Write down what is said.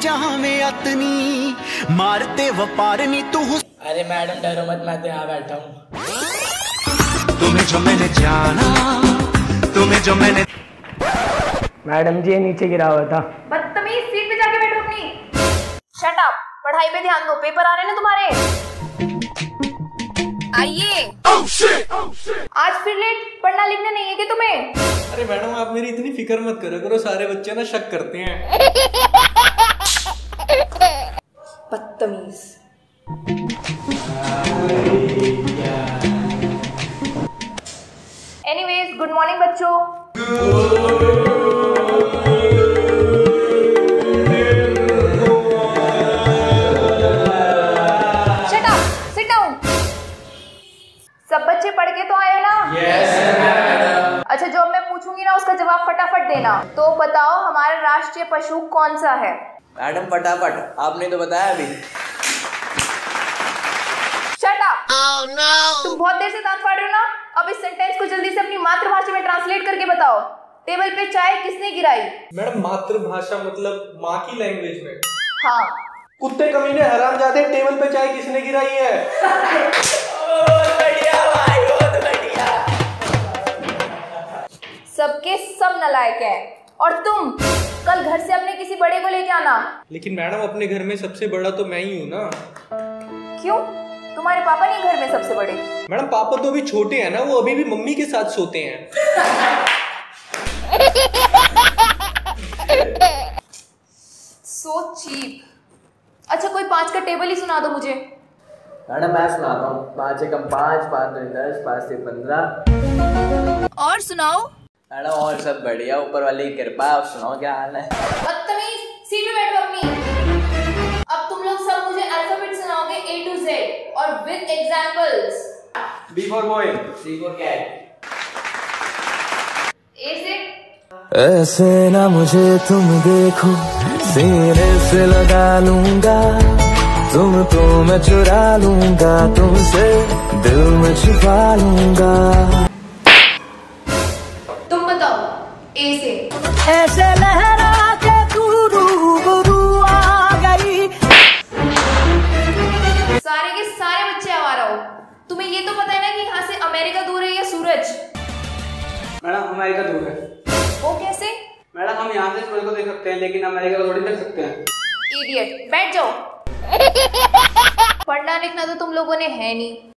जहां में अतनी मारते वपारनी तू। अरे मैडम डरो मत, मैं तो यहाँ बैठा हूँ। तुम्हें जो मैंने जाना, तुम्हें जो मैंने। मैडम जी नीचे गिरा हुआ था। बदतमीज, सीट पे जाके बैठो अपनी। शट अप, पढ़ाई पे ध्यान दो, पेपर आ रहे हैं ना तुम्हारे। आइए। आज फिर लेट, पढ़ना लिखना नहीं है कि तुम्हें? अरे मैडम आप मेरी इतनी फिक्र मत करो करो, सारे बच्चे ना शक करते हैं। बदतमीज। एनीवेज, गुड मॉर्निंग बच्चों। Shut up, sit down. सब बच्चे पढ़ के तो आए ना? Yes madam. अच्छा, जो अब मैं पूछूंगी ना उसका जवाब फटाफट देना। तो बताओ हमारा राष्ट्रीय पशु कौन सा है? मैडम फटाफट, आपने तो बताया अभी। Shut up. Oh, no. तुम बहुत देर से दांत फाड़ रहे हो ना? अब इस सेंटेंस को जल्दी से अपनी मातृभाषा में ट्रांसलेट करके बताओ। टेबल पे चाय किसने गिराई? मैडम मातृभाषा मतलब माँ की लैंग्वेज में? हाँ। कुत्ते कमीने हरामजादे, टेबल पे चाय किसने गिराई है? बहुत बढ़िया भाई, बहुत बढ़िया। सबके सब नालायक है। और तुम कल घर से अपने किसी बड़े को लेके आना। लेकिन मैडम अपने घर में सबसे बड़ा तो मैं ही हूँ ना। क्यों? तुम्हारे पापा नहीं घर में सबसे बड़े? मैडम पापा तो अभी छोटे हैं ना, वो अभी भी मम्मी के साथ सोते हैं। So cheap. अच्छा, कोई 5 का टेबल ही सुना दो मुझे। मैडम मैं सुनाता हूँ। 5 से कम 5, 5 से 10, 5 से 15। और सुनाओ। मैडम और सब बढ़िया, ऊपर वाले की कृपा। आप सुनाओ क्या हाल है? बदतमीज, सीट पे बैठो अपनी। अब तुम लोग सब मुझे अल्फाबेट सुनाओगे A to Z और with examples. B for boy, C for cat। A से? ऐसे ना मुझे तुम देखो, सीने से लगा लूंगा तुमको, मैं चुरा लूंगा तुमसे, दिल में छुपा लूंगा। तुम बताओ A से। ऐसे लहरा के तू रूबरू आ गई। सारे के सारे बच्चे आवारा हो। तुम्हें ये तो पता है ना कि यहाँ से अमेरिका दूर है या सूरज? मैडम अमेरिका दूर है। वो कैसे? मैडम हम यहाँ से सूरज को देख सकते हैं लेकिन अमेरिका को थोड़ी देख सकते हैं। इडियट, बैठ जाओ। पढ़ना लिखना तो तुम लोगों ने है नहीं।